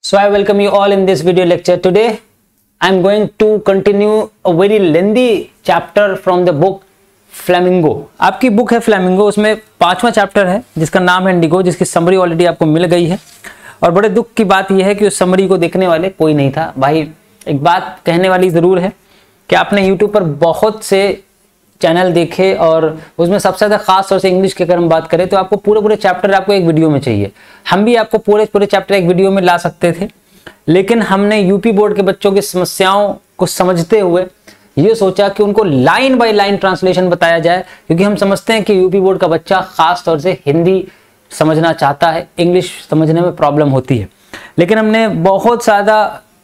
So I welcome you all in this video lecture. Today I am going to continue a very lengthy chapter from the book Flamingo. आपकी book है Flamingo, उसमें 5वां chapter है जिसका नाम है Indigo, जिसकी समरी ऑलरेडी आपको मिल गई है। और बड़े दुख की बात यह है कि उस समरी को देखने वाले कोई नहीं था। भाई एक बात कहने वाली जरूर है कि आपने यूट्यूब पर बहुत से चैनल देखे और उसमें सबसे ज़्यादा खास तौर से इंग्लिश की अगर हम बात करें तो आपको पूरे चैप्टर आपको एक वीडियो में चाहिए। हम भी आपको पूरे चैप्टर एक वीडियो में ला सकते थे, लेकिन हमने यूपी बोर्ड के बच्चों की समस्याओं को समझते हुए ये सोचा कि उनको लाइन बाय लाइन ट्रांसलेशन बताया जाए, क्योंकि हम समझते हैं कि यूपी बोर्ड का बच्चा खास तौर से हिंदी समझना चाहता है, इंग्लिश समझने में प्रॉब्लम होती है। लेकिन हमने बहुत ज़्यादा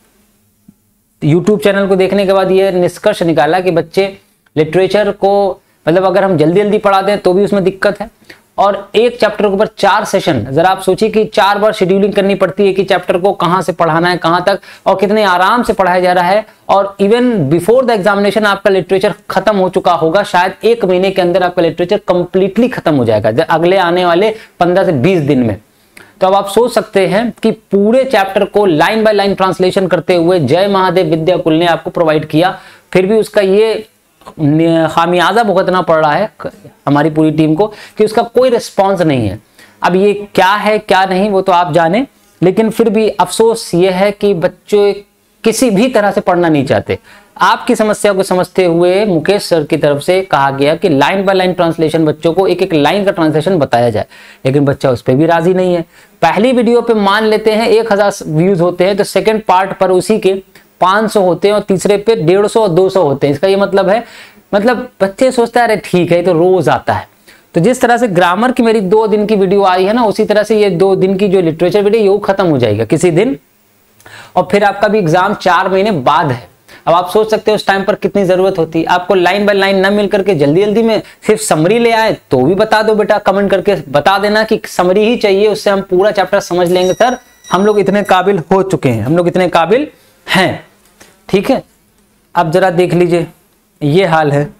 यूट्यूब चैनल को देखने के बाद ये निष्कर्ष निकाला कि बच्चे लिटरेचर को मतलब अगर हम जल्दी जल्दी पढ़ा दें तो भी उसमें दिक्कत है, और एक चैप्टर के ऊपर 4 सेशन, जरा आप सोचिए कि 4 बार शेड्यूलिंग करनी पड़ती है कि चैप्टर को कहां से पढ़ाना है, कहां तक, और कितने आराम से पढ़ाया जा रहा है। और इवन बिफोर द एग्जामिनेशन आपका लिटरेचर खत्म हो चुका होगा, शायद 1 महीने के अंदर आपका लिटरेचर कंप्लीटली खत्म हो जाएगा अगले आने वाले 15 से 20 दिन में। तो अब आप सोच सकते हैं कि पूरे चैप्टर को लाइन बाय लाइन ट्रांसलेशन करते हुए जय महादेव विद्याकुल ने आपको प्रोवाइड किया, फिर भी उसका ये खामियाजा भुगतना पड़ रहा है हमारी पूरी टीम को कि उसका कोई रिस्पांस नहीं है। अब ये क्या है क्या नहीं वो तो आप जाने, लेकिन फिर भी अफसोस ये है कि बच्चे किसी भी तरह से पढ़ना नहीं चाहते। आपकी समस्या को समझते हुए मुकेश सर की तरफ से कहा गया कि लाइन बाय लाइन ट्रांसलेशन, बच्चों को एक एक लाइन का ट्रांसलेशन बताया जाए, लेकिन बच्चा उस पर भी राजी नहीं है। पहली वीडियो पे मान लेते हैं 1000 व्यूज होते हैं, तो सेकेंड पार्ट पर उसी के 500 होते हैं और तीसरे पे 150 और 200 होते हैं। इसका ये मतलब है, मतलब बच्चे सोचते हैं अरे ठीक है ये तो रोज आता है। तो जिस तरह से ग्रामर की मेरी 2 दिन की वीडियो आई है ना, उसी तरह से ये 2 दिन की जो लिटरेचर वीडियो ये खत्म हो जाएगा किसी दिन, और फिर आपका भी एग्जाम 4 महीने बाद है। अब आप सोच सकते हो उस टाइम पर कितनी जरूरत होती। आपको लाइन बाय लाइन न मिल करके जल्दी जल्दी में सिर्फ समरी ले आए तो भी बता दो बेटा, कमेंट करके बता देना कि समरी ही चाहिए, उससे हम पूरा चैप्टर समझ लेंगे। सर हम लोग इतने काबिल हो चुके हैं, हम लोग इतने काबिल हैं, ठीक है। अब जरा देख लीजिए ये हाल है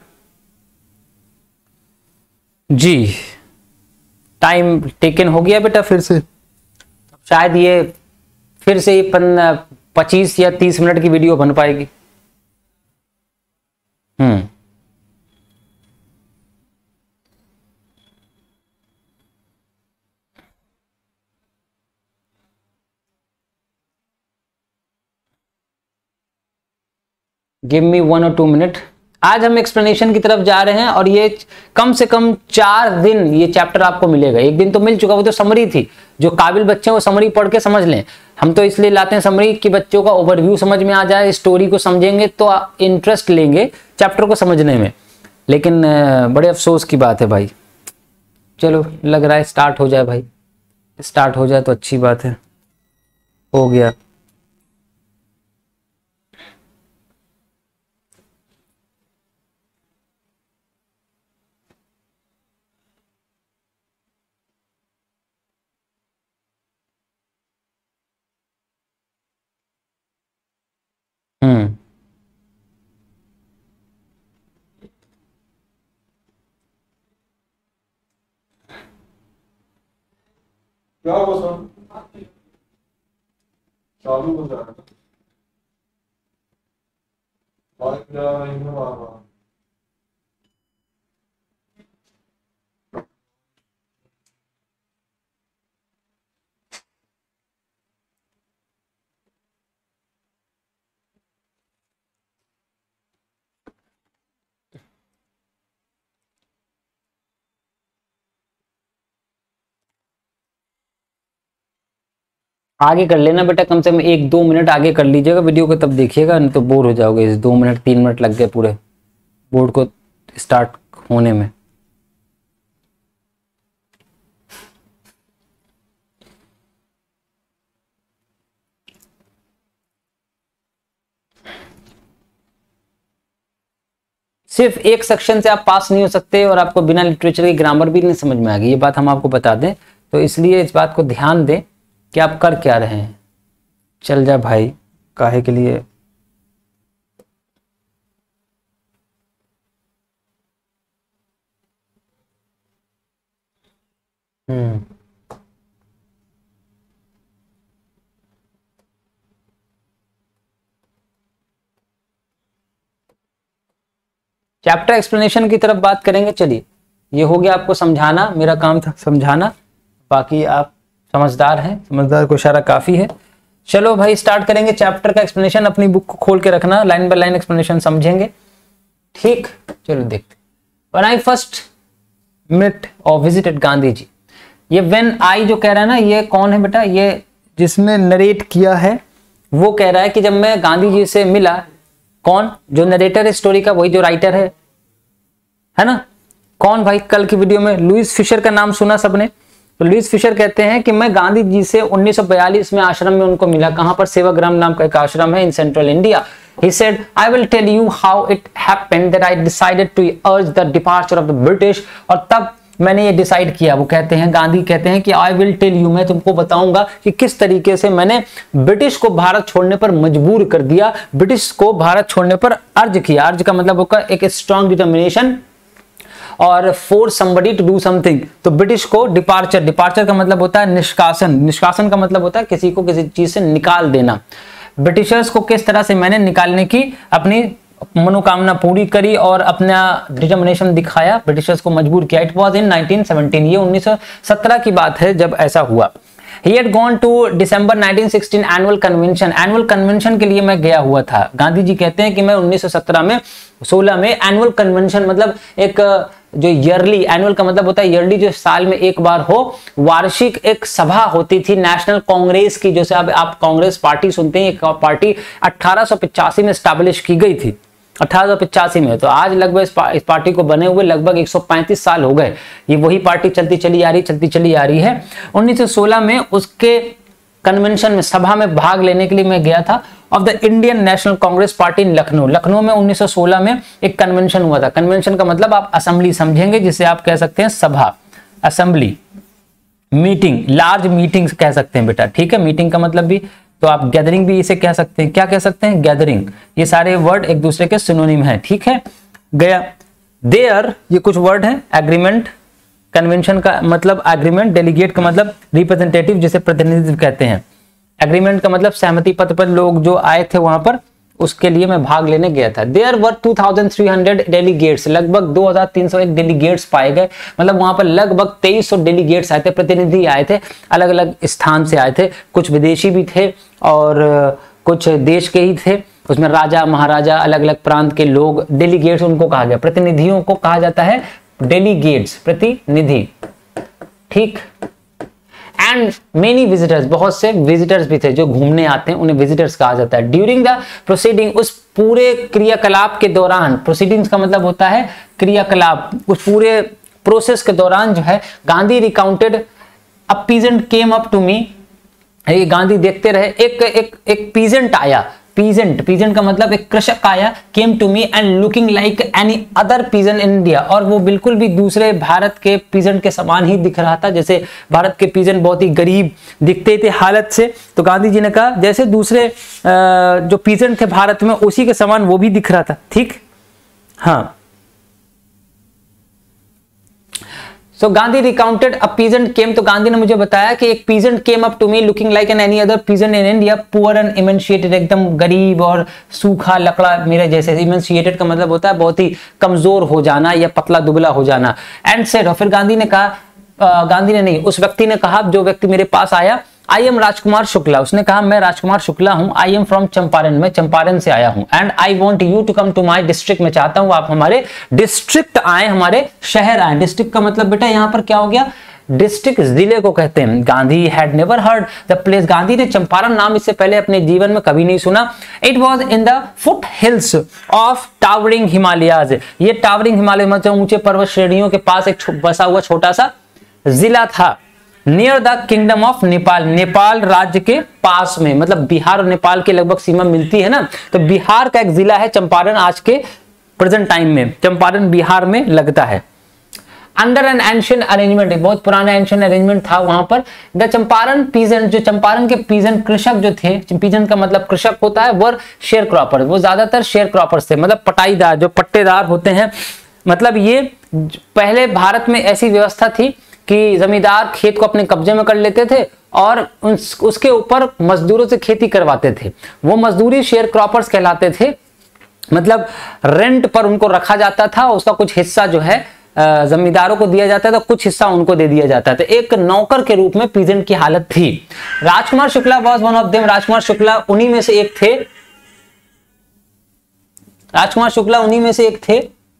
जी। टाइम टेकन हो गया बेटा, फिर से शायद ये फिर से 25 या 30 मिनट की वीडियो बन पाएगी। गिव मी 1 और 2 मिनट। आज हम एक्सप्लेनेशन की तरफ जा रहे हैं और ये कम से कम 4 दिन ये चैप्टर आपको मिलेगा। एक दिन तो मिल चुका, वो तो समरी थी। जो काबिल बच्चे हैं वो समरी पढ़ के समझ लें। हम तो इसलिए लाते हैं समरी कि बच्चों का ओवरव्यू समझ में आ जाए, स्टोरी को समझेंगे तो इंटरेस्ट लेंगे चैप्टर को समझने में। लेकिन बड़े अफसोस की बात है भाई। चलो लग रहा है स्टार्ट हो जाए भाई, स्टार्ट हो जाए तो अच्छी बात है। हो गया। क्या हुआ सर? चालू हो जाएगा। आगे कर लेना बेटा, कम से कम 1-2 मिनट आगे कर लीजिएगा वीडियो को, तब देखिएगा, नहीं तो बोर हो जाओगे। इस 2 मिनट 3 मिनट लग गए पूरे बोर्ड को स्टार्ट होने में। सिर्फ एक सेक्शन से आप पास नहीं हो सकते और आपको बिना लिटरेचर की ग्रामर भी नहीं समझ में आ गई, ये बात हम आपको बता दें। तो इसलिए इस बात को ध्यान दें कि आप कर क्या रहे हैं। चल जा भाई, काहे के लिए। हम्म चैप्टर एक्सप्लेनेशन की तरफ बात करेंगे। चलिए, ये हो गया आपको समझाना, मेरा काम था समझाना, बाकी आप समझदार हैं, समझदार को इशारा काफी है। चलो भाई स्टार्ट करेंगे चैप्टर का एक्सप्लेनेशन। अपनी बुक को खोल के रखना, लाइन बाय लाइन एक्सप्लेनेशन समझेंगे, ठीक। चलो देखते। When I first met or visited Gandhi ji, ये when I जो कह रहा है ना, ये कौन है बेटा? ये जिसने नरेट किया है वो कह रहा है कि जब मैं गांधी जी से मिला, कौन? जो नरेटर है स्टोरी का, वही जो राइटर है ना? कौन भाई? कल की वीडियो में लुईस फिशर का नाम सुना सबने। तो लुईस फिशर कहते हैं कि मैं गांधी जी से 1942 में आश्रम में उनको मिला। कहां पर? सेवाग्राम नाम का एक आश्रम है in central India. He said, I will tell you how it happened that I decided to urge the departure of the British। और तब मैंने ये डिसाइड किया, वो कहते हैं, गांधी कहते हैं कि I will tell you, मैं तुमको बताऊंगा कि किस तरीके से मैंने ब्रिटिश को भारत छोड़ने पर मजबूर कर दिया, ब्रिटिश को भारत छोड़ने पर अर्ज किया। अर्ज का मतलब होगा एक स्ट्रॉन्ग डिटर्मिनेशन और force somebody to do something. तो ब्रिटिश को डिपार्चर, डिपार्चर का मतलब होता है निष्कासन, निष्कासन का मतलब होता है किसी को किसी चीज से निकाल देना। ब्रिटिशर्स को किस तरह से मैंने निकालने की अपनी मनोकामना पूरी करी और अपना डिटर्मिनेशन दिखाया, ब्रिटिशर्स को मजबूर किया। इट वाज इन 1917, ये 1917 की बात है जब ऐसा हुआ। He had gone to December 1916 annual convention. Annual convention के लिए मैं गया हुआ था। गांधी जी कहते हैं कि मैं 1917 में 16 में एनुअल कन्वेंशन मतलब एक जो ईयरली, एनुअल का मतलब होता है ईयरली, जो साल में एक बार हो, वार्षिक एक सभा होती थी नेशनल कांग्रेस की। जैसे आप कांग्रेस पार्टी सुनते हैं, एक पार्टी 1885 में स्टैब्लिश की गई थी, 1885 में। तो आज लगभग इस पार्टी को बने हुए लगभग 135 साल हो गए। ये वही पार्टी चलती चली आ रही है। 1916 में उसके कन्वेंशन में, सभा में भाग लेने के लिए मैं गया था of the Indian National Congress party in Lucknow. Lucknow में 1916 में एक कन्वेंशन हुआ था। कन्वेंशन का मतलब आप असेंबली समझेंगे, जिसे आप कह सकते हैं सभा, असेंबली, मीटिंग, लार्ज मीटिंग कह सकते हैं बेटा, ठीक है। मीटिंग का मतलब भी, तो आप गैदरिंग भी इसे कह सकते हैं। क्या कह सकते हैं? गैदरिंग। ये सारे वर्ड एक दूसरे के सिनोनिम हैं, ठीक है। गया, देयर, ये कुछ वर्ड हैं। एग्रीमेंट, कन्वेंशन का मतलब एग्रीमेंट, डेलीगेट का मतलब रिप्रेजेंटेटिव, जिसे प्रतिनिधित्व कहते हैं। एग्रीमेंट का मतलब सहमति पत्र पर लोग जो आए थे वहां पर, उसके लिए मैं भाग लेने गया था। देयर वर 2300 डेलीगेट्स, लगभग 2301 डेलीगेट्स पाए गए। मतलब वहां पर लगभग 2300 डेलीगेट्स आए थे, प्रतिनिधि आए थे, अलग अलग स्थान से आए थे। कुछ विदेशी भी थे और कुछ देश के ही थे। उसमें राजा महाराजा, अलग अलग प्रांत के लोग, डेलीगेट्स उनको कहा गया। प्रतिनिधियों को कहा जाता है डेलीगेट्स, प्रतिनिधि, ठीक। एंड मेनी विजिटर्स, बहुत से विजिटर्स भी थे जो घूमने आते हैं, उन्हें विजिटर्स कहा जाता है। ड्यूरिंग द प्रोसीडिंग, उस पूरे क्रियाकलाप के दौरान, प्रोसीडिंग्स का मतलब होता है क्रियाकलाप, उस पूरे प्रोसेस के दौरान जो है, Gandhi recounted a peasant came up to me. Gandhi देखते रहे, एक पीजेंट आया। पीजेंट का मतलब एक कृषक आया, came to me and looking like any other peasant in India, और वो बिल्कुल भी दूसरे भारत के पीजेंट के समान ही दिख रहा था। जैसे भारत के पीजेंट बहुत ही गरीब दिखते थे हालत से, तो गांधी जी ने कहा जैसे दूसरे जो पीजेंट थे भारत में, उसी के समान वो भी दिख रहा था, ठीक। हाँ, So Gandhi recounted a peasant came, तो गांधी ने मुझे बताया कि एक peasant came up to me looking like an any other peasant in India, poor and emaciated, एकदम गरीब और सूखा लकड़ा मेरे जैसे। इमेंशिएटेड का मतलब होता है बहुत ही कमजोर हो जाना या पतला दुबला हो जाना। एंड सेड, और फिर गांधी ने कहा, गांधी ने नहीं, उस व्यक्ति ने कहा, जो व्यक्ति मेरे पास आया, आई एम राजकुमार शुक्ला, उसने कहा मैं राजकुमार शुक्ला हूं। आई एम फ्रॉम चंपारण, मैं चंपारण से आया हूं। And I want you to come to my district, मैं चाहता हूं आप हमारे डिस्ट्रिक्ट आए, हमारे शहर आए। डिस्ट्रिक्ट का मतलब बेटा यहाँ पर क्या हो गया? डिस्ट्रिक्ट, जिले को कहते हैं। Gandhi had never heard the place, Gandhi ने चंपारण नाम इससे पहले अपने जीवन में कभी नहीं सुना। It was in the foothills of towering Himalayas, ये टावरिंग हिमालय मतलब ऊंचे पर्वत श्रेणियों के पास एक बसा हुआ छोटा सा जिला था। Near the kingdom of Nepal, Nepal राज्य के पास में, मतलब बिहार और नेपाल की लगभग सीमा मिलती है ना, तो बिहार का एक जिला है चंपारण। आज के प्रेजेंट टाइम में चंपारण बिहार में लगता है। अंडर एन एंशिएंट अरेंजमेंट, बहुत पुराना एंशिएंट अरेंजमेंट था वहां पर। द चंपारण पीजेंट, जो चंपारण के पीजेंट कृषक जो थे, पीजेंट का मतलब कृषक होता है, वर शेयर क्रॉपर, वो ज्यादातर शेयर क्रॉपर्स थे, मतलब पटाईदार, जो पट्टेदार होते हैं। मतलब ये पहले भारत में ऐसी व्यवस्था थी कि जमींदार खेत को अपने कब्जे में कर लेते थे और उसके ऊपर मजदूरों से खेती करवाते थे। वो मजदूरी शेयर क्रॉपर्स कहलाते थे। मतलब रेंट पर उनको रखा जाता था, उसका कुछ हिस्सा जो है जमींदारों को दिया जाता था, कुछ हिस्सा उनको दे दिया जाता था। एक नौकर के रूप में पीजेंट की हालत थी। Rajkumar Shukla was one of them, Rajkumar Shukla उन्हीं में से एक थे। राजकुमार शुक्ला उन्हीं में से एक थे।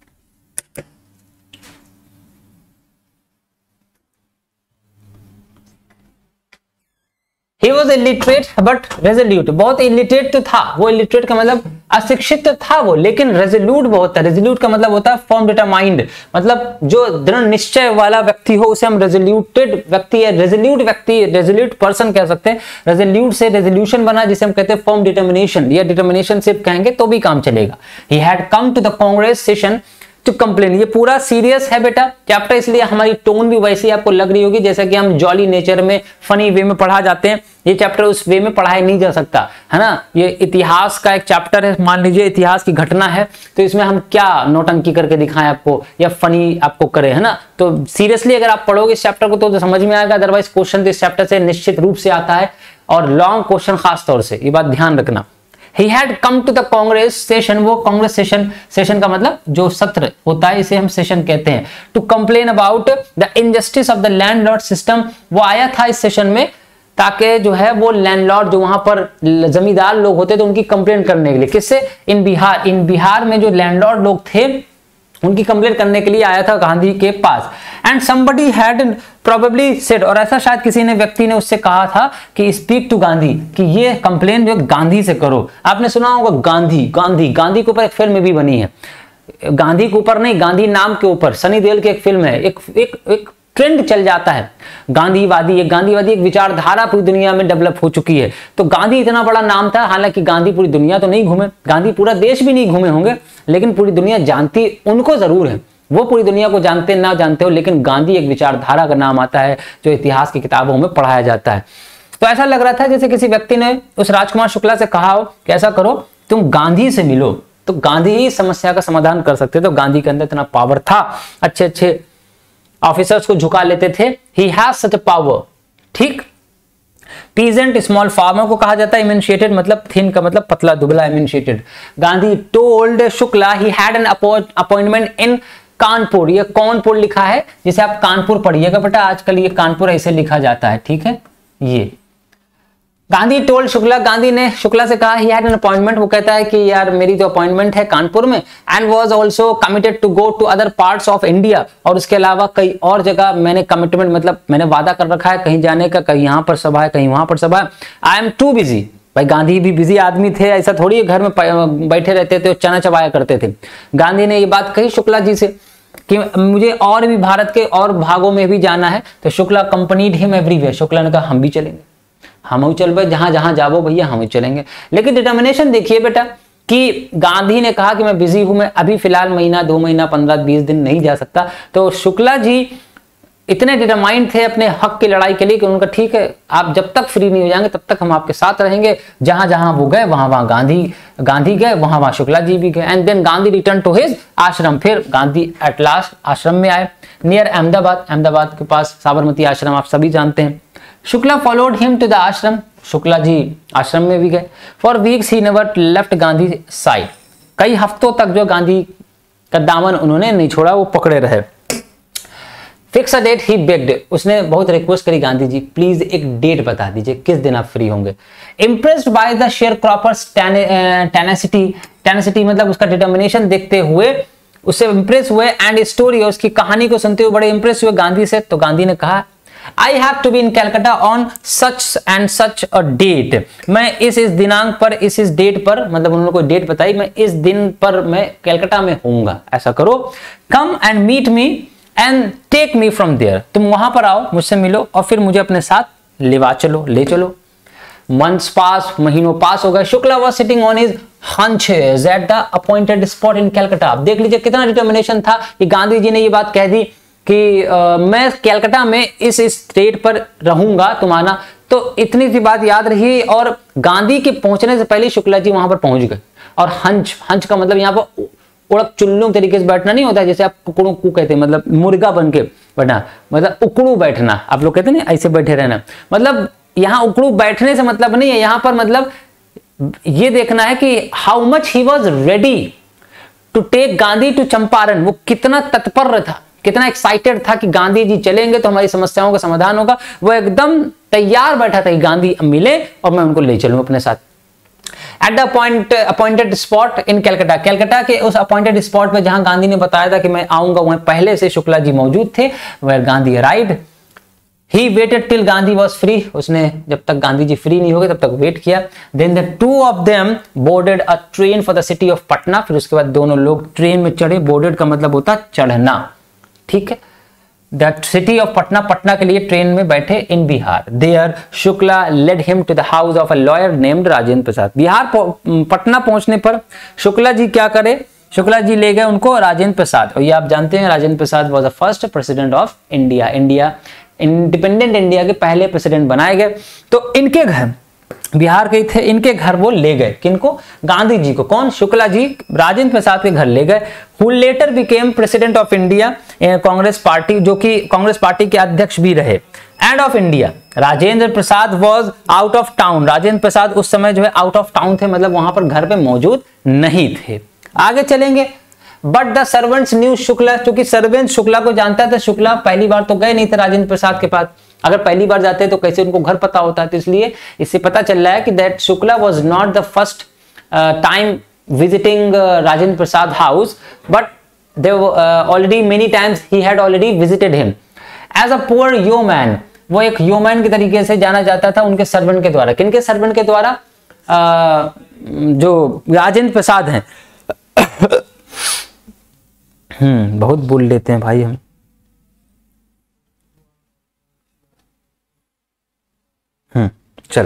He was illiterate but resolute, बहुत इलिटरेट तो था वो, इलिटरेट का मतलब अशिक्षित तो था वो, लेकिन रेजोल्यूट बहुत था। रेजोल्यूट का मतलब होता है फर्म डिटरमाइंड, मतलब जो दृढ़ निश्चय वाला व्यक्ति हो उसे हम रेजोल्यूटेड व्यक्ति या रेजोल्यूट व्यक्ति, रेजोल्यूट पर्सन कह सकते हैं। रेजोल्यूट से रेजोल्यूशन बना जिसे हम कहते हैं फर्म डिटर्मिनेशन, या डिटर्मिनेशन सिर्फ कहेंगे तो भी काम चलेगा। He had come to the Congress session to complain. ये पूरा सीरियस है बेटा चैप्टर, इसलिए हमारी टोन भी वैसी आपको लग रही होगी जैसा कि हम जॉली नेचर में फनी वे में पढ़ा जाते हैं। ये चैप्टर उस वे में पढ़ाया नहीं जा सकता है ना। ये इतिहास का एक चैप्टर है, मान लीजिए इतिहास की घटना है, तो इसमें हम क्या नौटंकी करके दिखाएं आपको या फनी आपको करें, है ना। तो सीरियसली अगर आप पढ़ोगे इस चैप्टर को तो समझ में आएगा, अदरवाइज क्वेश्चन तो इस चैप्टर से निश्चित रूप से आता है, और लॉन्ग क्वेश्चन खास तौर से, ये बात ध्यान रखना। He had come to the Congress session, वो कांग्रेस सेशन का मतलब जो सत्र होता है इसे हम सेशन कहते हैं। To complain about the injustice of the landlord system, वो आया था इस सेशन में ताकि जो है वो लैंडलॉर्ड जो वहां पर जमींदार लोग होते थे उनकी कंप्लेंट करने के लिए। किससे? इन बिहार में जो लैंडलॉर्ड लोग थे उनकी कंप्लेंट करने के लिए आया था गांधी के पास। And somebody had probably said, और ऐसा शायद किसी ने व्यक्ति ने उससे कहा था कि स्पीक टू गांधी, कि ये कंप्लेंट जो गांधी से करो। आपने सुना होगा गांधी गांधी गांधी के ऊपर एक फिल्म भी बनी है, गांधी के ऊपर नहीं, गांधी नाम के ऊपर सनी देओल की एक फिल्म है। एक ट्रेंड चल जाता है गांधीवादी, एक विचारधारा पूरी दुनिया में डेवलप हो चुकी है। तो गांधी इतना बड़ा नाम था, हालांकि गांधी पूरी दुनिया तो नहीं घूमे, गांधी पूरा देश भी नहीं घूमे होंगे, लेकिन पूरी दुनिया जानती उनको जरूर है। वो पूरी दुनिया को जानते ना जानते हो, लेकिन गांधी एक विचारधारा का नाम आता है जो इतिहास की किताबों में पढ़ाया जाता है। तो ऐसा लग रहा था जैसे किसी व्यक्ति ने उस राजकुमार शुक्ला से कहा हो कि ऐसा करो तुम गांधी से मिलो, तो गांधी ही समस्या का समाधान कर सकते। तो गांधी के अंदर इतना पावर था, अच्छे अच्छे ऑफिसर्स को झुका लेते थे। He has such a power, ठीक। पीजेंट स्मॉल फार्मर को कहा जाता है इमेंशिएटेड, मतलब थिन का मतलब पतला दुबला, emaciated. Gandhi told Shukla he had an appointment in Kanpur, ये कानपुर लिखा है, जिसे आप कानपुर पढ़िएगा बेटा, आजकल ये कानपुर ऐसे लिखा जाता है, ठीक है। ये गांधी टोल्ड शुक्ला, गांधी ने शुक्ला से कहा ही हैड एन अपॉइंटमेंट, वो कहता है कि यार मेरी जो अपॉइंटमेंट है कानपुर में, and was also committed to go to other parts of India, और उसके अलावा कई और जगह मैंने कमिटमेंट मतलब मैंने वादा कर रखा है कहीं जाने का, कहीं यहाँ पर सभा है कहीं वहां पर सभा है। आई एम टू बिजी, भाई गांधी भी बिजी आदमी थे, ऐसा थोड़ी घर में बैठे रहते थे, चना चबाया करते थे। गांधी ने ये बात कही शुक्ला जी से कि मुझे और भी भारत के और भागों में भी जाना है। तो Shukla accompanied him everywhere, Shukla ने कहा हम भी चलेंगे, हम चल भाई, जहां जहां जाओ भैया हम चलेंगे। लेकिन डिटर्मिनेशन देखिए बेटा कि गांधी ने कहा कि मैं बिजी हूं, मैं अभी फिलहाल महीना 2 महीना 15-20 दिन नहीं जा सकता। तो शुक्ला जी इतने डिटरमाइंड थे अपने हक की लड़ाई के लिए कि उनका ठीक है, आप जब तक फ्री नहीं हो जाएंगे तब तक हम आपके साथ रहेंगे। जहां जहां वो गए वहां वहां गांधी गए, वहां वहां शुक्ला जी भी गए। And then Gandhi return to his ashram, फिर गांधी एट लास्ट आश्रम में आए नियर अहमदाबाद के पास साबरमती आश्रम आप सभी जानते हैं। Shukla followed him to the ashram, Shukla ji आश्रम में भी गए। For weeks he never left Gandhi side, कई हफ्तों तक जो गांधी का दामन उन्होंने नहीं छोड़ा, वो पकड़े रहे। Fix a date he begged, उसने बहुत रिक्वेस्ट करी गांधी जी प्लीज एक डेट बता दीजिए किस दिन आप फ्री होंगे। Impressed by the sharecroppers tenacity मतलब उसका डिटर्मिनेशन देखते हुए उससे इंप्रेस हुए, एंड स्टोरी उसकी कहानी को सुनते हुए बड़े इंप्रेस हुए गांधी से। तो गांधी ने कहा I have to be in Calcutta on such and such a date, मैं इस दिनांक पर इस डेट पर, मतलब उन्होंने कोई डेट बताई, मैं इस दिन पर मैं कलकत्ता में होऊंगा। ऐसा करो, come and meet me and take me from there, तुम वहां पर आओ, मुझसे मिलो और फिर मुझे अपने साथ ले चलो। Months पास, महीनों पास हो गए। Shukla was sitting on his hunches at the appointed spot in Calcutta। आप देख लीजिए कितना डिटर्मिनेशन था कि गांधी जी ने ये बात कह दी कि मैं कलकत्ता में इस स्टेट पर रहूंगा तुम्हारा। तो इतनी सी बात याद रही, और गांधी के पहुंचने से पहले शुक्ला जी वहां पर पहुंच गए। और हंच का मतलब यहाँ पर उड़क चुल्लू तरीके से बैठना नहीं होता, जैसे आप कुकड़ू कू कहते हैं, मतलब मुर्गा बन के बैठना, मतलब उकड़ू बैठना आप लोग कहते हैं ना, ऐसे बैठे रहना। मतलब यहाँ उकड़ू बैठने से मतलब नहीं है, यहाँ पर मतलब ये देखना है कि how much he was ready to take Gandhi to Champaran, वो कितना तत्पर था, कितना एक्साइटेड था कि गांधी जी चलेंगे तो हमारी समस्याओं का समाधान होगा। वो एकदम तैयार बैठा था कि गांधी मिले और मैं उनको ले चलूं अपने साथ। At the appointed spot in Calcutta, Calcutta के उस अपॉइंटेड स्पॉट पे जहां गांधी ने बताया था कि मैं आऊंगा, वहां पहले से शुक्ला जी मौजूद थे। Where Gandhi arrived, he waited till Gandhi was free, उसने जब तक गांधी जी फ्री नहीं हो गए तब तक वेट किया। Then the two of them boarded a train for the city of Patna, फिर उसके बाद दोनों लोग ट्रेन में चढ़े। बोर्डेड का मतलब होता है चढ़ना, ठीक है। That city of Patna, Patna के लिए ट्रेन में बैठे in Bihar. There Shukla led him to the house of a lawyer named Rajendra Prasad. Bihar Patna पहुंचने पर शुक्ला जी क्या करे, शुक्ला जी ले गए उनको राजेंद्र प्रसाद। और ये आप जानते हैं Rajendra Prasad was the first president of India, India independent India के पहले प्रेसिडेंट बनाए गए। तो इनके घर, बिहार के थे, इनके घर वो ले गए। किनको? गांधी जी को। कौन? शुक्ला जी राजेंद्र प्रसाद के घर ले गए। Who later became president of India Congress party, जो कि कांग्रेस पार्टी के अध्यक्ष भी रहे, and of India. Rajendra Prasad was out of town, Rajendra Prasad उस समय जो है आउट ऑफ टाउन थे, मतलब वहां पर घर पे मौजूद नहीं थे। आगे चलेंगे। But the servants knew Shukla, क्योंकि सर्वेंट शुक्ला को जानता था। शुक्ला पहली बार तो गए नहीं थे राजेंद्र प्रसाद के पास, अगर पहली बार जाते तो कैसे उनको घर पता होता है। तो इसलिए इससे पता चल रहा है कि that Shukla was not the first time visiting Rajendra Prasad house, but they already many times he had already visited him as a poor yeoman. वो एक योमैन के तरीके से जाना जाता था उनके सर्वेंट के द्वारा। किनके सर्वेंट के द्वारा? जो राजेंद्र प्रसाद हैं। बहुत बोल लेते हैं भाई हम। चल,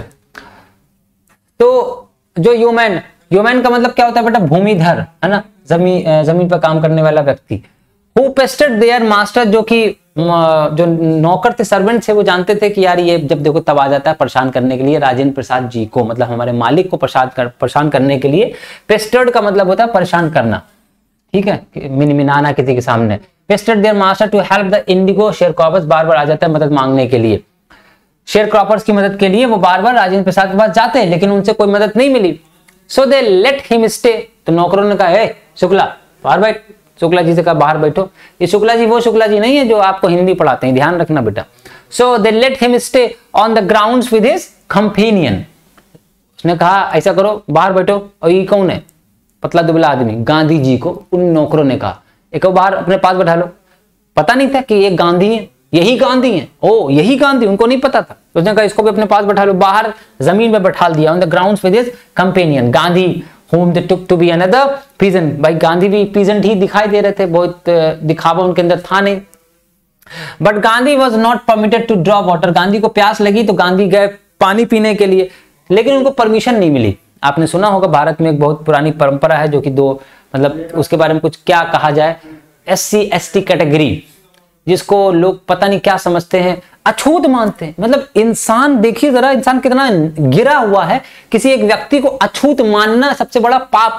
तो जो ह्यूमैन, ह्यूमैन का मतलब क्या होता है बेटा? भूमिधर, है ना, जमीन पर काम करने वाला व्यक्ति। हु पेस्टेड देयर मास्टर, जो कि जो नौकर थे, सर्वेंट थे, वो जानते थे कि यार ये जब देखो तब आ जाता है परेशान करने के लिए राजेंद्र प्रसाद जी को, मतलब हमारे मालिक को परेशान करने के लिए। पेस्टेड का मतलब होता है परेशान करना, ठीक है, मिनमिनाना किसी के सामने। Pestered their master to help the indigo sharecroppers, बार बार आ जाता है मदद मांगने के लिए, शेयर क्रॉपर्स की मदद के लिए वो बार बार राजेंद्र प्रसाद के पास जाते हैं, लेकिन उनसे कोई मदद नहीं मिली। So they let him stay, तो नौकरों ने कहा हे शुक्ला बाहर बैठ। शुक्ला जी से कहा बाहर बैठो। ये शुक्ला जी वो शुक्ला जी नहीं है जो आपको हिंदी पढ़ाते हैं, ध्यान रखना बेटा। So they let him stay on the grounds with his companion. उसने कहा ऐसा करो बाहर बैठो। और ये कौन है? पतला दुबला आदमी, गांधी जी को उन नौकरों ने कहा एक बाहर अपने पास बैठा लो। पता नहीं था कि ये गांधी है, यही गांधी है। ओ यही गांधी, उनको नहीं पता था। उसने कहा इसको भी अपने पास बैठा लो। बाहर जमीन में बैठा दिया, on the grounds with his companion Gandhi, whom they took to be another peasant। भाई गांधी भी पीजेंट ही दिखाई दे रहे थे, बहुत दिखावा उनके अंदर था नहीं। But Gandhi was not permitted to draw water, Gandhi को प्यास लगी तो गांधी गए पानी पीने के लिए, लेकिन उनको परमिशन नहीं मिली। आपने सुना होगा भारत में एक बहुत पुरानी परंपरा है जो कि दो, मतलब उसके बारे में कुछ क्या कहा जाए, SC ST कैटेगरी, जिसको लोग पता नहीं क्या समझते हैं, अछूत मानते हैं। मतलब इंसान, देखिए जरा इंसान कितना गिरा हुआ है, किसी एक व्यक्ति को अछूत मानना सबसे बड़ा पाप।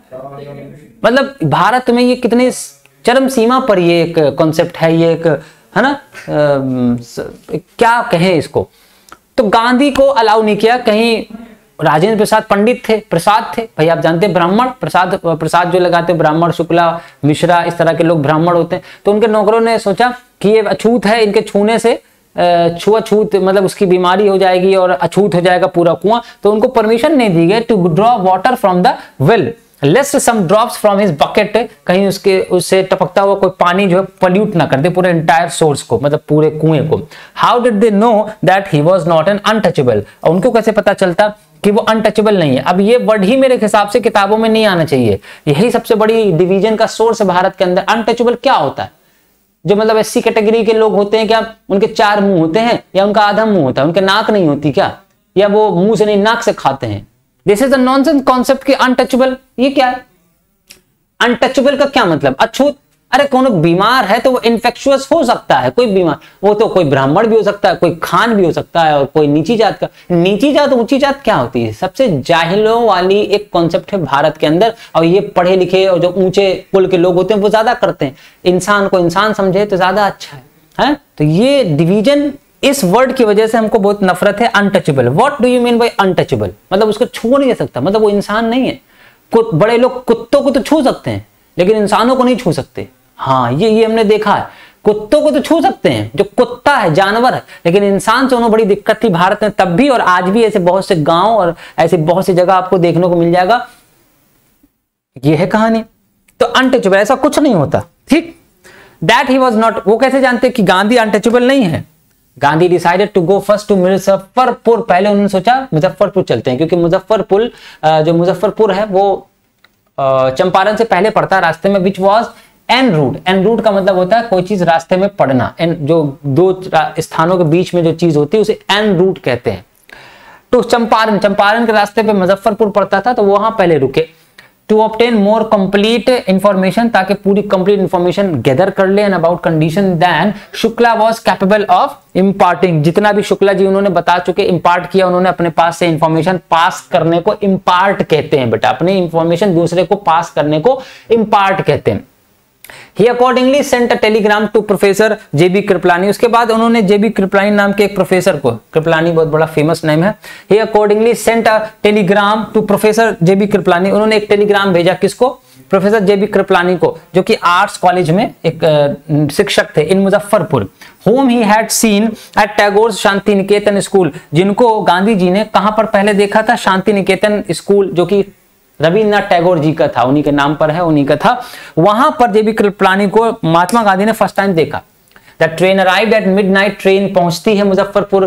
मतलब भारत में ये कितने चरम सीमा पर ये एक कॉन्सेप्ट है, ये एक, है ना, क्या कहें इसको। तो गांधी को अलाउ नहीं किया। कहीं राजेंद्र प्रसाद पंडित थे, प्रसाद थे, भाई आप जानते हैं ब्राह्मण, प्रसाद जो लगाते हैं ब्राह्मण, शुक्ला, मिश्रा, इस तरह के लोग ब्राह्मण होते हैं। तो उनके नौकरों ने सोचा कि ये अछूत है, इनके छूने से छुआछूत, मतलब उसकी बीमारी हो जाएगी और अछूत हो जाएगा पूरा कुआं। तो उनको परमिशन नहीं दी गई to draw water from the well lest some drops from his bucket, कहीं उससे टपकता हुआ कोई पानी जो है पॉल्यूट ना कर दे पूरे एंटायर सोर्स को, मतलब पूरे कुएं को। How did they know that he was not an untouchable, उनको कैसे पता चलता कि वो अनटचेबल नहीं है। अब ये वर्ड ही मेरे हिसाब से किताबों में नहीं आना चाहिए, यही सबसे बड़ी डिवीजन का सोर्स है भारत के अंदर। अनटचेबल क्या होता है? जो मतलब SC कैटेगरी के लोग होते हैं, क्या उनके 4 मुंह होते हैं या उनका आधा मुंह होता है, उनके नाक नहीं होती क्या, या वो मुंह से नहीं नाक से खाते हैं? This is the nonsense concept कि अनटचेबल, ये क्या है? अनटचेबल का क्या मतलब? अछूत। अरे कौन बीमार है तो वो इन्फेक्शुअस हो सकता है, कोई बीमार, वो तो कोई ब्राह्मण भी हो सकता है, कोई खान भी हो सकता है, और कोई नीची जात का। नीची जात ऊंची जात क्या होती है? सबसे जाहिलों वाली एक कॉन्सेप्ट है भारत के अंदर, और ये पढ़े लिखे और जो ऊंचे कुल के लोग होते हैं वो ज्यादा करते हैं। इंसान को इंसान समझे तो ज्यादा अच्छा है। तो ये डिवीजन इस वर्ड की वजह से हमको बहुत नफरत है, untouchable. What do you mean by untouchable? मतलब उसको छू नहीं जा सकता, मतलब वो इंसान नहीं है। बड़े लोग कुत्तों को तो छू सकते हैं लेकिन इंसानों को नहीं छू सकते। हाँ, ये हमने देखा है। कुत्तों को तो छू सकते हैं, जो कुत्ता है जानवर है, लेकिन इंसान से उन्हें बड़ी दिक्कत थी भारत में तब भी, और आज भी ऐसे बहुत से गांव और ऐसे बहुत सी जगह आपको देखने को मिल जाएगा। ये है कहानी। तो अनटचेबल, ऐसा कुछ नहीं होता, ठीक। दैट ही वॉज नॉट, वो कैसे जानते कि गांधी अनटचेबल नहीं है? Gandhi decided to go first to Muzaffarpur. पहले उन्होंने सोचा मुजफ्फरपुर चलते हैं, क्योंकि मुजफ्फरपुर जो मुजफ्फरपुर है वो चंपारण से पहले पड़ता है रास्ते में, which was en route. En route का मतलब होता है कोई चीज रास्ते में पड़ना। एन जो दो स्थानों के बीच में जो चीज होती है उसे एन रूट कहते हैं। तो चंपारण के रास्ते पे मुजफ्फरपुर पड़ता था, तो वहां पहले रुके to obtain more complete information, ताकि पूरी कंप्लीट इंफॉर्मेशन गैदर कर ले and about condition then Shukla was capable of imparting. जितना भी शुक्ला जी उन्होंने बता चुके, इम्पार्ट किया उन्होंने अपने पास से इंफॉर्मेशन, पास करने को इम्पार्ट कहते हैं बेटा। अपनी इंफॉर्मेशन दूसरे को पास करने को इम्पार्ट कहते हैं। He accordingly sent a telegram to professor J B Kripalani. उसके बाद उन्होंने जेबी कृपलानी नाम के एक प्रोफेसर को, कृपलानी बहुत बड़ा फेमस नेम है, He accordingly sent a telegram to professor J B Kripalani. उन्होंने एक टेलीग्राम भेजा किसको? प्रोफेसर जेबी कृपलानी को, जो कि आर्ट्स कॉलेज में एक शिक्षक थे in Muzaffarpur. Whom he had seen at Tagore Shanti Niketan school, जिनको गांधी जी ने कहां पर पहले देखा था? शांति निकेतन स्कूल, जो कि रविन्द्रनाथ टैगोर जी का था, उन्हीं के नाम पर है, उन्हीं का था। वहां पर जेबी कृपलानी को महात्मा गांधी ने फर्स्ट टाइम देखा। The train arrived at midnight, train पहुंचती है मुजफ्फरपुर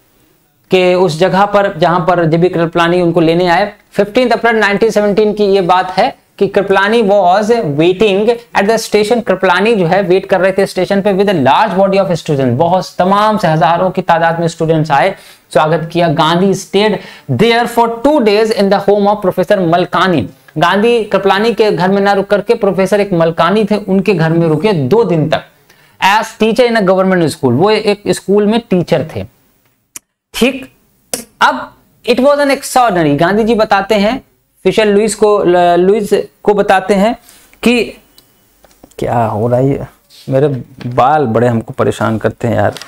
के उस जगह पर जहां पर जेबी कृपलानी उनको लेने आए। 15 अप्रैल 1917 की ये बात है कि Kripalani was waiting at the station. Kripalani जो है वेट कर रहे थे स्टेशन पे with a large body of student. बहुत तमाम से हजारों की तादाद में स्टूडेंट्स आए, स्वागत किया। Gandhi stayed there for 2 days in the home of professor Malkani. Gandhi Kripalani के घर में ना रुक करके प्रोफेसर एक मलकानी थे उनके घर में रुके 2 दिन तक। As teacher in a government school, वो एक स्कूल में टीचर थे, ठीक। अब it was an extraordinary. Gandhi ji बताते हैं, फिशर लुइस को बताते हैं कि क्या हो रहा है, मेरे बाल बड़े हमको परेशान करते हैं यार।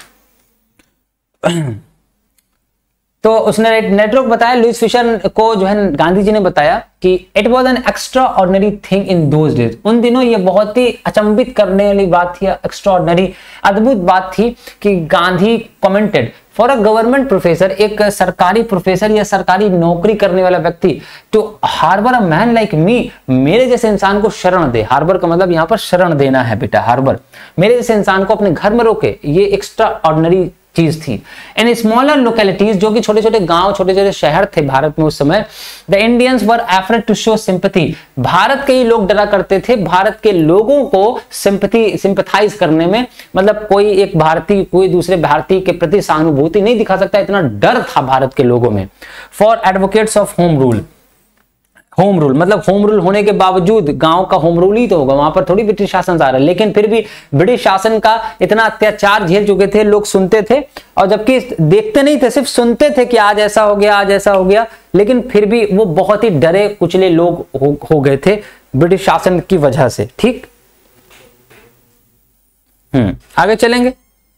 तो उसने नेटवर्क बताया, लुइस फिशर को जो है गांधी जी ने बताया कि it was an extraordinary thing in those days. उन दिनों ये बहुत ही अचंभित करने वाली बात थी, एक्स्ट्रा ऑर्डिनरी अद्भुत बात थी कि Gandhi commented for a government professor, एक सरकारी प्रोफेसर या सरकारी नौकरी करने वाला व्यक्ति, to harbour a man like me, मेरे जैसे इंसान को शरण दे। हार्बर का मतलब यहाँ पर शरण देना है बेटा, हार्बर। मेरे जैसे इंसान को अपने घर में रोके, ये एक्स्ट्रा ऑर्डिनरी चीज थी। इन स्मॉलर लोकेलिटीज, जो कि छोटे छोटे गांव, छोटे छोटे शहर थे भारत में उस समय, the Indians were afraid to show sympathy. Bharat के ही लोग डरा करते थे भारत के लोगों को सिंपैथाइज करने में, मतलब कोई एक भारतीय कोई दूसरे भारतीय के प्रति सहानुभूति नहीं दिखा सकता, इतना डर था भारत के लोगों में। For advocates of home rule, home rule मतलब होम रूल होने के बावजूद गांव का होम रूल ही तो होगा, वहां पर थोड़ी ब्रिटिश शासन आ रहा है, लेकिन फिर भी ब्रिटिश शासन का इतना अत्याचार झेल चुके थे लोग, सुनते थे, और जबकि देखते नहीं थे, सिर्फ सुनते थे कि आज ऐसा हो गया, आज ऐसा हो गया, लेकिन फिर भी वो बहुत ही डरे कुचले लोग हो गए थे ब्रिटिश शासन की वजह से, ठीक। आगे चलेंगे।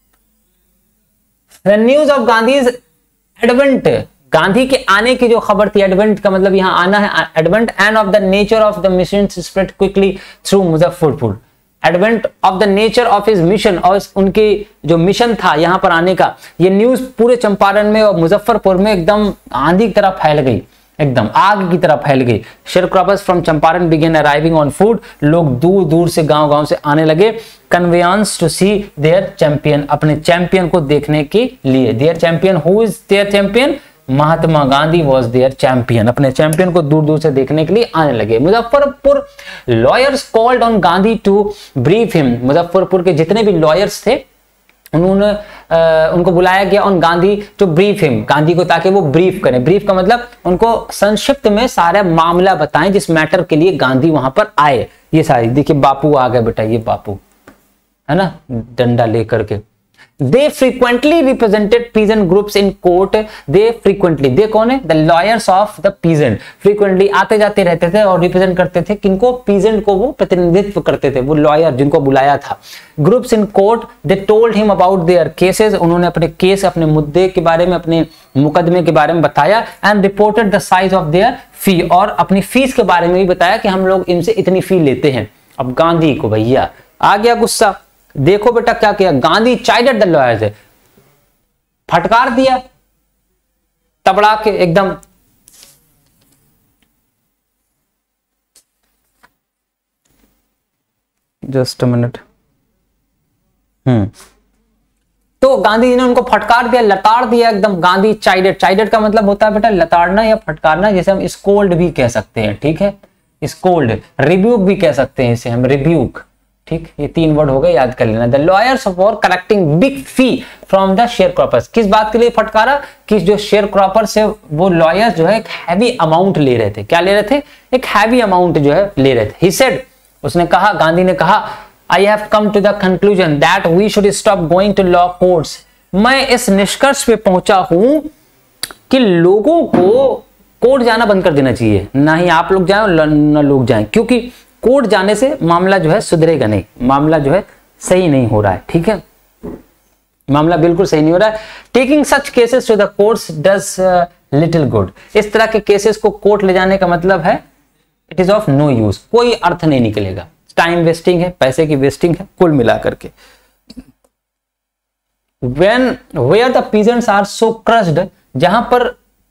News of Gandhi's advent, Gandhi के आने की जो खबर थी, एडवेंट का मतलब यहां आना है, advent and of the nature of the mission spread quickly through Muzaffarpur. Advent of the nature of his mission, और उनकी जो मिशन था यहां पर आने का, ये न्यूज पूरे चंपारण में और मुजफ्फरपुर में एकदम आंधी की तरह फैल गई, एकदम आग की तरह फैल गई। Sharecroppers from Champaran began arriving on foot, लोग दूर दूर से गांव-गांव से आने लगे। Conveyance to see their champion, अपने चैंपियन को देखने के लिए। Their champion, who is their champion? Mahatma Gandhi was their champion. अपने चैंपियन को दूर दूर से देखने के लिए आने लगे। Muzaffarpur lawyers called on Gandhi to brief him, Muzaffarpur के जितने भी लॉयर्स थे उन्होंने उनको बुलाया गया on Gandhi to brief him, Gandhi को ताकि वो ब्रीफ करें। ब्रीफ का मतलब उनको संक्षिप्त में सारा मामला बताएं जिस मैटर के लिए गांधी वहां पर आए। ये सारी देखिए, बापू आ गए बेटा, ये बापू है ना, डंडा लेकर के। They frequently represented peasant groups in court. They frequently, they कौन है? The lawyers of the peasant. Frequently आते जाते रहते थे और रिप्रेजेंट करते थे किनको? पीजेंट को वो प्रतिनिधित्व करते थे, वो लॉयर जिनको बुलाया था। Groups in court, they told him about their cases, उन्होंने अपने केस, अपने मुद्दे के बारे में, अपने मुकदमे के बारे में बताया। And reported the size of their fee, और अपनी फीस के बारे में भी बताया कि हम लोग इनसे इतनी फी लेते हैं। अब गांधी को भैया आ गया गुस्सा। देखो बेटा क्या किया गांधी, चाइडेड द लॉयर्स, फटकार दिया तबड़ा के एकदम। Just a minute. तो गांधी जी ने उनको फटकार दिया, लताड़ दिया एकदम। गांधी चाइडेड, चाइडेड का मतलब होता है बेटा लताड़ना या फटकारना, जैसे हम स्कोल्ड भी कह सकते हैं, ठीक है, स्कोल्ड। रिब्यूक भी कह सकते हैं इसे हम, रिब्यूक, ठीक। ये 3 वर्ड हो गए, याद कर लेना। The lawyers for collecting big fee from the sharecroppers, किस बात के लिए फटकारा? कि जो शेयर क्रॉपर्स है वो लॉयर्स जो है एक हैवी अमाउंट ले रहे थे। क्या ले रहे थे? एक हैवी अमाउंट जो है ले रहे थे। ही सेड, उसने कहा, गांधी ने कहा, I have come to the conclusion that we should stop going to law courts. मैं इस निष्कर्ष पे पहुंचा हूं कि लोगों को कोर्ट जाना बंद कर देना चाहिए, ना ही आप लोग जाएं ना लोग जाएं, क्योंकि कोर्ट जाने से मामला जो है सुधरेगा नहीं, मामला जो है सही नहीं हो रहा है, ठीक है, मामला बिल्कुल सही नहीं हो रहा है। Taking such cases to the courts does little good, इस तरह के केसेस को कोर्ट ले जाने का मतलब है it is of no use, कोई अर्थ नहीं निकलेगा, टाइम वेस्टिंग है, पैसे की वेस्टिंग है, कुल मिलाकर के। Where the peasants are so crushed, जहां पर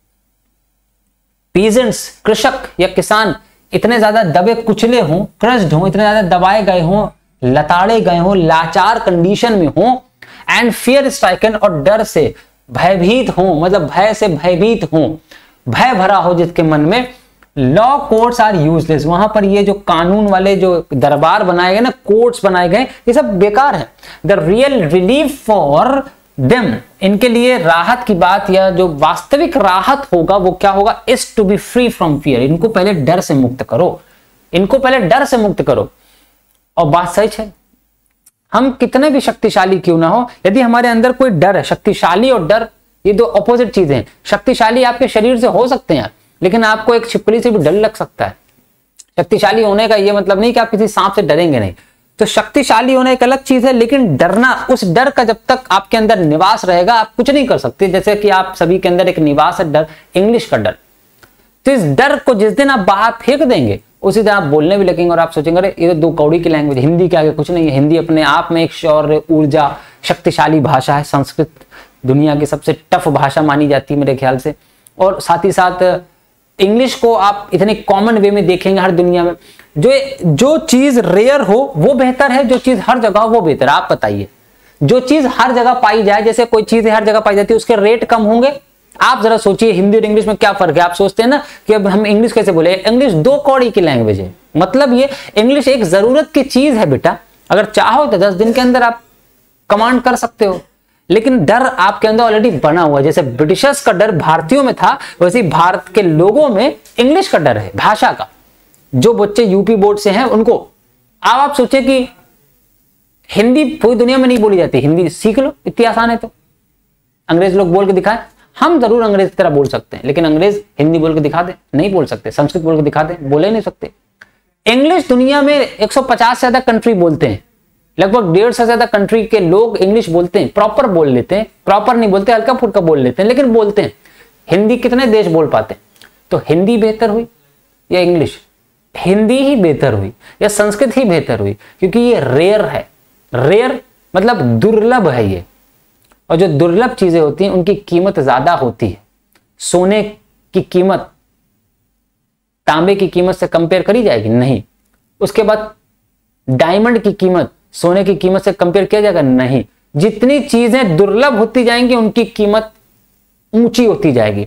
पीजेंट्स, कृषक या किसान इतने ज्यादा दबे कुचले हों, क्रस्ड हों, इतने ज्यादा दबाए गए हों, लताड़े गए हों, लाचार कंडीशन में हों, एंड फियर स्ट्राइकन, और डर से भयभीत हों, मतलब भय से भयभीत हों, भय भरा हो जिसके मन में, लॉ कोर्ट्स आर यूजलेस, वहां पर ये जो कानून वाले जो दरबार बनाए गए ना, कोर्ट्स बनाए गए, ये सब बेकार है। The real relief for them, इनके लिए राहत की बात या जो वास्तविक राहत होगा वो क्या होगा? Is to be free from fear, इनको पहले डर से मुक्त करो, इनको पहले डर से मुक्त करो। और बात सच है, हम कितने भी शक्तिशाली क्यों ना हो, यदि हमारे अंदर कोई डर है, शक्तिशाली और डर ये दो अपोजिट चीजें हैं। शक्तिशाली आपके शरीर से हो सकते हैं, लेकिन आपको एक छिपकली से भी डर लग सकता है। शक्तिशाली होने का यह मतलब नहीं कि आप किसी सांप से डरेंगे नहीं, तो शक्तिशाली होना एक अलग चीज है, लेकिन डरना, उस डर का जब तक आपके अंदर निवास रहेगा आप कुछ नहीं कर सकते। जैसे कि आप सभी के अंदर एक निवास है डर, इंग्लिश का डर, तो इस डर को जिस दिन आप बाहर फेंक देंगे उसी दिन आप बोलने भी लगेंगे और आप सोचेंगे अरे ये तो 2 कौड़ी की लैंग्वेज, हिंदी के आगे कुछ नहीं है। हिंदी अपने आप में एक शौर्य, ऊर्जा, शक्तिशाली भाषा है। संस्कृत दुनिया की सबसे टफ भाषा मानी जाती है मेरे ख्याल से, और साथ ही साथ इंग्लिश को आप इतने कॉमन वे में देखेंगे हर दुनिया में। जो चीज रेयर हो वो बेहतर है, जो चीज हर जगह हो वो बेहतर है। आप बताइए, जो चीज हर जगह पाई जाए, जैसे कोई चीज हर जगह पाई जाती है उसके रेट कम होंगे। आप जरा सोचिए हिंदी और इंग्लिश में क्या फर्क है। आप सोचते हैं ना कि अब हम इंग्लिश कैसे बोले, इंग्लिश 2 कौड़ी की लैंग्वेज है। मतलब ये इंग्लिश एक जरूरत की चीज है बेटा, अगर चाहो तो 10 दिन के अंदर आप कमांड कर सकते हो, लेकिन डर आपके अंदर ऑलरेडी बना हुआ है। जैसे ब्रिटिशर्स का डर भारतीयों में था, वैसे भारत के लोगों में इंग्लिश का डर है, भाषा का। जो बच्चे यूपी बोर्ड से हैं उनको, अब आप सोचे कि हिंदी पूरी दुनिया में नहीं बोली जाती, हिंदी सीख लो, इतनी आसान है। तो अंग्रेज लोग बोल के दिखाएं, हम जरूर अंग्रेज की तरह बोल सकते हैं, लेकिन अंग्रेज हिंदी बोल के दिखा दे, नहीं बोल सकते। संस्कृत बोल के दिखा दे, बोले नहीं सकते। इंग्लिश दुनिया में 150 से ज्यादा कंट्री बोलते हैं, लगभग 150 से ज्यादा कंट्री के लोग इंग्लिश बोलते हैं, प्रॉपर बोल लेते हैं। प्रॉपर नहीं बोलते, हल्का फुल्का बोल लेते हैं, लेकिन बोलते हैं। हिंदी कितने देश बोल पाते हैं? तो हिंदी बेहतर हुई या इंग्लिश? हिंदी ही बेहतर हुई या संस्कृत ही बेहतर हुई, क्योंकि ये रेयर है। रेयर मतलब दुर्लभ है ये, और जो दुर्लभ चीजें होती हैं उनकी कीमत ज्यादा होती है। सोने की कीमत तांबे की कीमत से कंपेयर करी जाएगी? नहीं। उसके बाद डायमंड की कीमत सोने की कीमत से कंपेयर किया जाएगा? नहीं। जितनी चीजें दुर्लभ होती जाएंगी उनकी कीमत ऊंची होती जाएगी।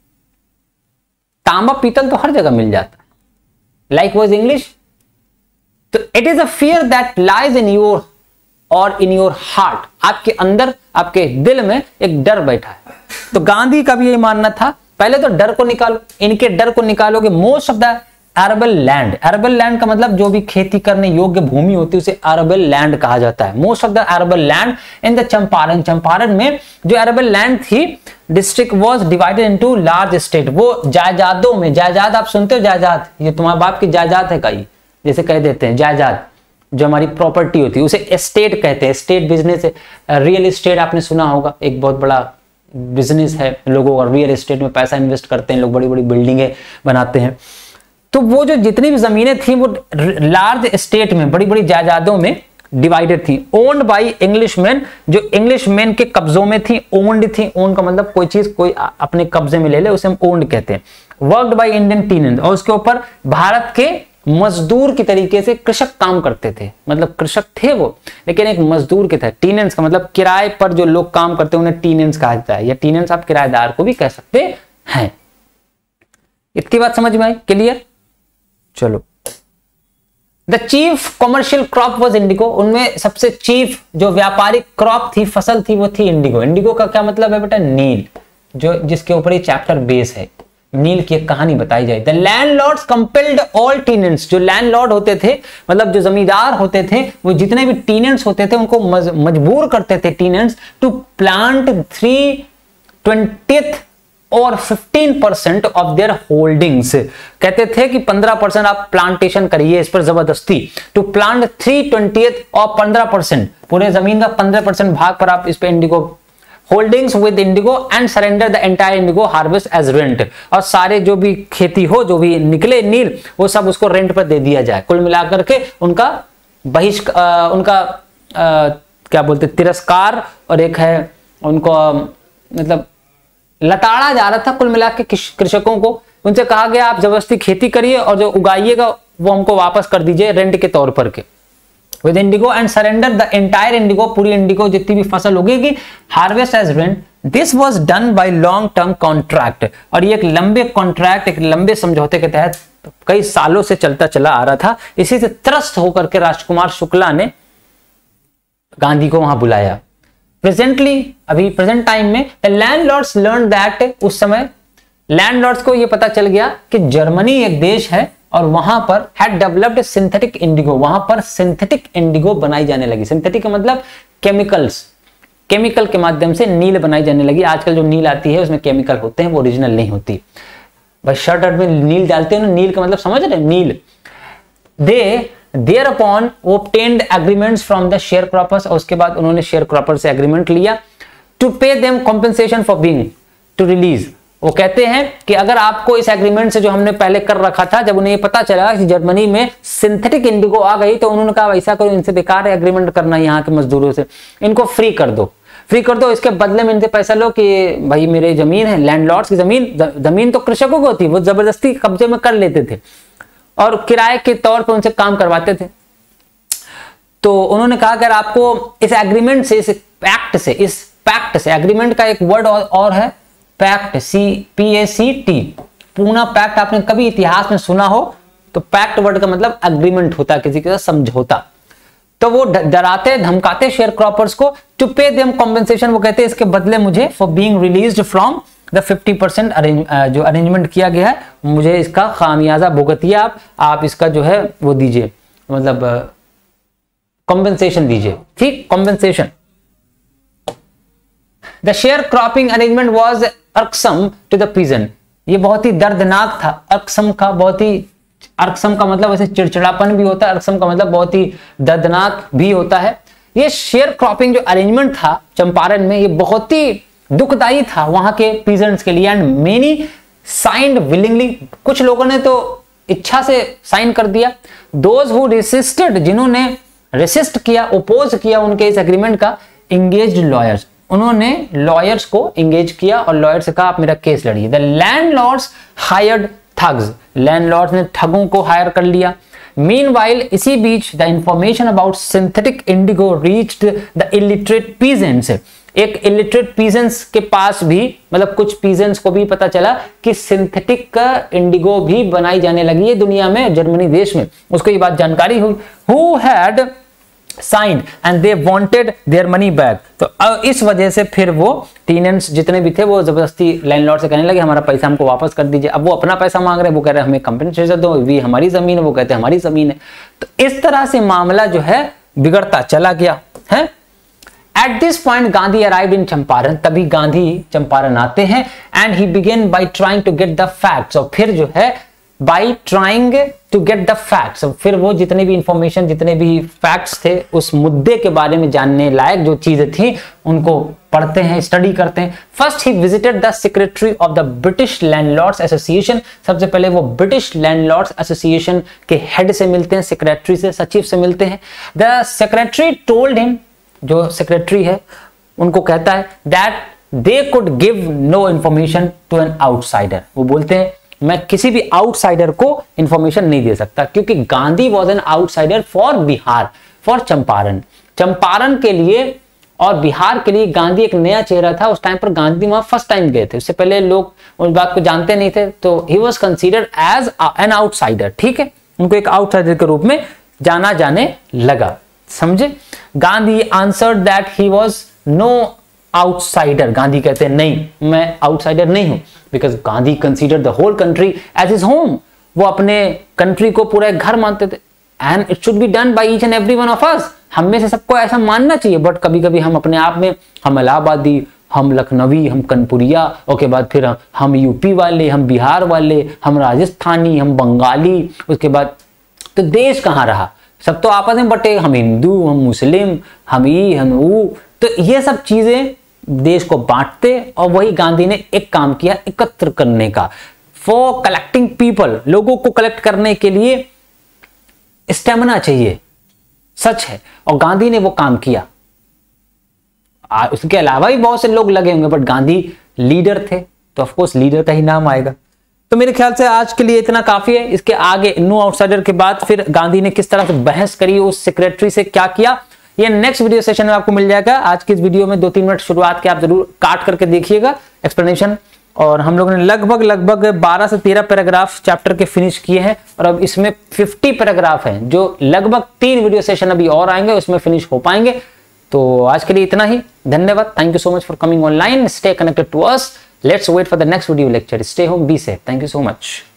तांबा पीतल तो हर जगह मिल जाता है, लाइक वाइज इंग्लिश। तो it is a fear that lies in your और इन योर हार्ट, आपके अंदर, आपके दिल में एक डर बैठा है। तो गांधी का भी यही मानना था, पहले तो डर को निकालो, इनके डर को निकालोगे, most of the arable land, arable land का मतलब जो भी खेती करने योग्य भूमि होती है उसे एरेबल लैंड कहा जाता है। Most of the arable land in the Champaran, Champaran में जो एरेबल लैंड थी district was divided into large state. वो जायदादों में, जायदाद आप सुनते हो, जायदाद ये तुम्हारे बाप की जायदाद है का, ये जैसे कह देते हैं जायदाद जो हमारी प्रॉपर्टी होती है उसे एस्टेट कहते हैं। एस्टेट बिजनेस, रियल एस्टेट आपने सुना होगा, एक बहुत बड़ा बिजनेस है, लोगों और रियल एस्टेट में पैसा इन्वेस्ट करते हैं लोग, बड़ी बड़ी बिल्डिंगें बनाते हैं। तो वो जो जितनी भी जमीनें थी वो लार्ज एस्टेट में, बड़ी बड़ी जायदादों में डिवाइडेड थी। ओन्ड बाय इंग्लिशमैन, जो इंग्लिशमैन के कब्जों में थी, ओन्ड थी। ओन्ड का मतलब कोई चीज कोई अपने कब्जे में ले ले उसे हम ओन्ड कहते हैं। वर्कड बाय इंडियन टीनेंस, और उसके ऊपर भारत के मजदूर की तरीके से कृषक काम करते थे, मतलब कृषक थे वो लेकिन एक मजदूर के थे। टीनेंस का मतलब किराए पर जो लोग काम करते हैं उन्हें टीनेंस कहा जाता है, या टीनेंस आप किराएदार को भी कह सकते हैं। इतनी बात समझ में आई, क्लियर? चलो, the chief commercial crop was indigo, उनमें सबसे चीफ जो व्यापारिक क्रॉप थी, फसल थी, वो थी इंडिगो। इंडिगो का क्या मतलब है बेटा? नील, जो जिसके ऊपर ये चैप्टर बेस है, नील की एक कहानी बताई जाए। The landlords compelled all tenants, जो लैंडलॉर्ड होते थे मतलब जो जमींदार होते थे वो जितने भी टीनेंट्स होते थे उनको मजबूर करते थे टीनेंट्स टू प्लांट 3/20 और 15% ऑफ देयर होल्डिंग्स। कहते थे कि 15% आप प्लांटेशन करिए इस पर जबरदस्ती। टू प्लांट 3/20 और 15%, पूरे जमीन का 15% भाग पर आप इस पे indigo holdings with indigo and surrender the entire indigo harvest as rent, और सारे जो भी खेती हो, जो भी निकले नील, वो सब उसको रेंट पर दे दिया जाए। कुल मिलाकर के उनका क्या बोलते तिरस्कार, और एक है उनको मतलब लताड़ा जा रहा था कुल मिलाकर के कृषकों को। उनसे कहा गया आप जबरदस्ती खेती करिए और जो उगाइएगा वो हमको वापस कर दीजिए रेंट के तौर पर के। With indigo and surrender the entire indigo, पूरी इंडिगो जितनी भी फसल उगेगी, harvest as rent. This was done by long term contract, और ये एक लंबे कॉन्ट्रैक्ट, एक लंबे समझौते के तहत कई सालों से चलता चला आ रहा था। इसी से त्रस्त होकर के राजकुमार शुक्ला ने गांधी को वहां बुलाया। प्रेजेंटली, अभी प्रेजेंट टाइम में, द लैंडलॉर्ड्स लर्न दैट, उस समय लैंडलॉर्ड्स को यह पता चल गया कि जर्मनी एक देश है और वहां पर हैड डेवलप्ड सिंथेटिक इंडिगो, वहां पर सिंथेटिक इंडिगो बनाई जाने लगी। सिंथेटिक का मतलब केमिकल्स, केमिकल के माध्यम से नील बनाई जाने लगी। आजकल जो नील आती है उसमें केमिकल होते हैं, वो ओरिजिनल नहीं होती। भाई शर्ट में नील डालते हैं ना, नील का मतलब समझ रहे, नील। दे thereupon obtained agreements from the sharecroppers, और उसके बाद उन्होंने शेयरक्रॉपर से एग्रीमेंट लिया to pay them compensation for being to release। वो कहते हैं कि अगर आपको इस एग्रीमेंट से जो हमने पहले कर रखा था, जब उन्हें ये पता चला कि जर्मनी में सिंथेटिक इंडिगो आ गई तो उन्होंने कहा ऐसा करो, इनसे बेकार है एग्रीमेंट करना यहाँ के मजदूरों से, इनको फ्री कर दो, फ्री कर दो। इसके बदले में इनसे पैसा लो कि भाई मेरे जमीन है, लैंडलॉर्ड्स की जमीन तो कृषकों को होती, वो जबरदस्ती कब्जे में कर लेते थे और किराए के तौर पर उनसे काम करवाते थे। तो उन्होंने कहा अगर आपको इस एग्रीमेंट से, इस पैक्ट से, एग्रीमेंट का एक वर्ड और है पैक्ट, PACT, पूना पैक्ट। आपने कभी इतिहास में सुना हो तो पैक्ट वर्ड का मतलब एग्रीमेंट होता है, किसी के साथ समझौता। तो वो डराते धमकाते शेयर क्रॉपर्स को टू पे देम कॉम्पेंसेशन। वो कहते हैं इसके बदले मुझे for being released from the 50% जो अरेंजमेंट किया गया है, मुझे इसका खामियाजा भुगतिए, आप इसका जो है वो दीजिए, मतलब कॉम्पेंसेशन दीजिए, ठीक, compensation. The sharecropping arrangement was irksome to the peasant, ये बहुत ही दर्दनाक था। अर्कसम का बहुत ही, अर्कसम का मतलब वैसे चिड़चिड़ापन भी होता है, अर्कसम का मतलब बहुत ही दर्दनाक भी होता है। ये शेयर क्रॉपिंग जो अरेंजमेंट था चंपारण में, ये बहुत ही दुखदायी था वहां के पीजेंट्स के लिए। एंड मेनी साइंड विलिंगली, कुछ लोगों ने तो इच्छा से साइन कर दिया। दोज हु रेसिस्टेड, जिन्होंने रेसिस्ट किया, ओपोज किया उनके इस एग्रीमेंट का, एंगेज्ड लॉयर्स, उन्होंने लॉयर्स को एंगेज किया और लॉयर से कहा आप मेरा केस लड़िए। The landlords hired thugs, landlords ने ठगों को हायर कर लिया। मीनवाइल, इसी बीच the information about synthetic indigo reached the illiterate peasants, एक इलिटरेट पीजेंट्स के पास भी, मतलब कुछ पीजेंट्स को भी पता चला कि सिंथेटिक इंडिगो भी बनाई जाने लगी है दुनिया में, जर्मनी देश में, उसको ये बात जानकारी हुई। Who had signed and they wanted their money back. तो इस वजह से फिर वो टेनेंट्स जितने भी थे वो जबरदस्ती लैंडलॉर्ड से कहने लगे हमारा पैसा हमको वापस कर दीजिए। अब वो अपना पैसा मांग रहे हैं, वो कह रहे हैं हमें कंपनसेशन दो, ये हमारी जमीन है, वो कहते हैं हमारी जमीन है। तो इस तरह से मामला जो है बिगड़ता चला गया है। At this point Gandhi arrived in Champaran, तभी गांधी चंपारण आते हैं and he began by trying to get the facts. और फिर जो है by trying to get the facts, फिर वो जितने भी इंफॉर्मेशन जितने भी फैक्ट्स थे उस मुद्दे के बारे में जानने लायक जो चीजें थी उनको पढ़ते हैं, स्टडी करते हैं। First he visited the secretary of the British landlords association. सबसे पहले वो ब्रिटिश लैंडलॉर्ड्स एसोसिएशन के हेड से मिलते हैं, सेक्रेटरी से, सचिव से मिलते हैं। द सेक्रेटरी टोल्ड हिम, जो सेक्रेटरी है उनको कहता है that they could give no information to an outsider. वो बोलते हैं मैं किसी भी आउटसाइडर को इंफॉर्मेशन नहीं दे सकता, क्योंकि Gandhi was an outsider for Bihar, for Champaran. Champaran के लिए और बिहार के लिए गांधी एक नया चेहरा था। उस टाइम पर गांधी वहां फर्स्ट टाइम गए थे, उससे पहले लोग उस बात को जानते नहीं थे। तो he was considered as an outsider, ठीक है, उनको एक आउटसाइडर के रूप में जाना जाने लगा, समझे। Gandhi answered that he was no outsider. Gandhi कहते हैं नहीं मैं आउटसाइडर नहीं हूं, because Gandhi consider the whole country as his home. वो अपने कंट्री को पूरा एक घर मानते थे and it should be done by each and every one of us. हम में से सबको ऐसा मानना चाहिए, बट कभी कभी हम अपने आप में हम इलाहाबादी, हम लखनवी, हम कनपुरिया, उसके बाद फिर हम यूपी वाले, हम बिहार वाले, हम राजस्थानी, हम बंगाली, उसके बाद तो देश कहाँ रहा, सब तो आपस में बटे, हम हिंदू, हम मुस्लिम, हम ई हम वो। तो ये सब चीजें देश को बांटते, और वही गांधी ने एक काम किया एकत्र करने का, फॉर कलेक्टिंग पीपल। लोगों को कलेक्ट करने के लिए स्टेमिना चाहिए, सच है, और गांधी ने वो काम किया। उसके अलावा भी बहुत से लोग लगे होंगे, बट गांधी लीडर थे तो ऑफकोर्स लीडर का ही नाम आएगा। तो मेरे ख्याल से आज के लिए इतना काफी है। इसके आगे नो आउटसाइडर के बाद फिर गांधी ने किस तरह से बहस करी, उस सेक्रेटरी से क्या किया, ये नेक्स्ट वीडियो सेशन में आपको मिल जाएगा। आज की इस वीडियो में 2-3 मिनट शुरुआत के आप जरूर काट करके देखिएगा एक्सप्लेनेशन। और हम लोगों ने लगभग 12 से 13 पैराग्राफ चैप्टर के फिनिश किए हैं, और अब इसमें 50 पैराग्राफ हैं जो लगभग 3 वीडियो सेशन अभी और आएंगे, उसमें फिनिश हो पाएंगे। तो आज के लिए इतना ही, धन्यवाद। Thank you so much for coming online, stay connected to us, let's wait for the next video lecture, stay home, be safe, thank you so much.